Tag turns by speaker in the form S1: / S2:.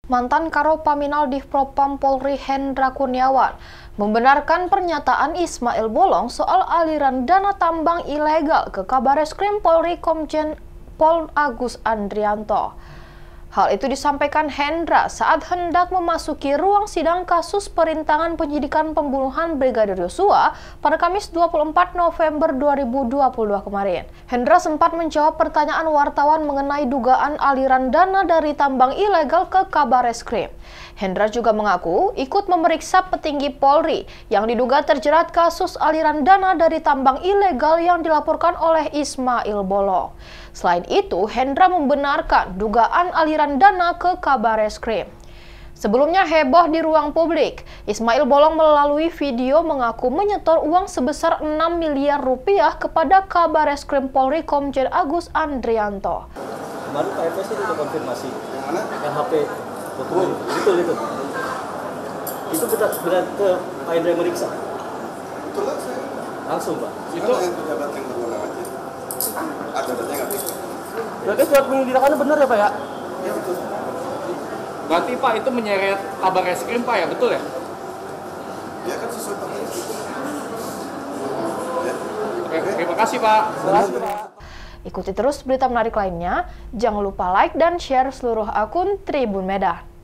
S1: Mantan Karopaminal Divpropam Polri Hendra Kurniawan membenarkan pernyataan Ismail Bolong soal aliran dana tambang ilegal ke Kabareskrim Polri Komjen Pol Agus Andrianto. Hal itu disampaikan Hendra saat hendak memasuki ruang sidang kasus perintangan penyidikan pembunuhan Brigadir Yosua pada Kamis 24 November 2022 kemarin. Hendra sempat menjawab pertanyaan wartawan mengenai dugaan aliran dana dari tambang ilegal ke Kabareskrim. Hendra juga mengaku ikut memeriksa petinggi Polri yang diduga terjerat kasus aliran dana dari tambang ilegal yang dilaporkan oleh Ismail Bolong. Selain itu, Hendra membenarkan dugaan aliran dana ke Kabareskrim. Sebelumnya heboh di ruang publik, Ismail Bolong melalui video mengaku menyetor uang sebesar 6 miliar rupiah kepada Kabareskrim Polri Komjen Agus Andrianto.
S2: Kemarin Pak FS itu konfirmasi, RHP, itu. Itu berat ke Pak Hendra yang meriksa?
S3: Betul lah saya.
S2: Langsung Pak?
S3: Itu yang pejabat yang berwenang aja. Ada datanya nggak bisa.
S2: Berarti surat penyelidikannya benar ya Pak ya?
S3: Iya betul.
S4: Berarti Pak itu menyeret Kabareskrim Pak ya, betul ya?
S3: Ya kan sesuai pakai itu. Ya.
S4: Oke, terima kasih Pak.
S1: Ikuti terus berita menarik lainnya. Jangan lupa like dan share seluruh akun Tribun Medan.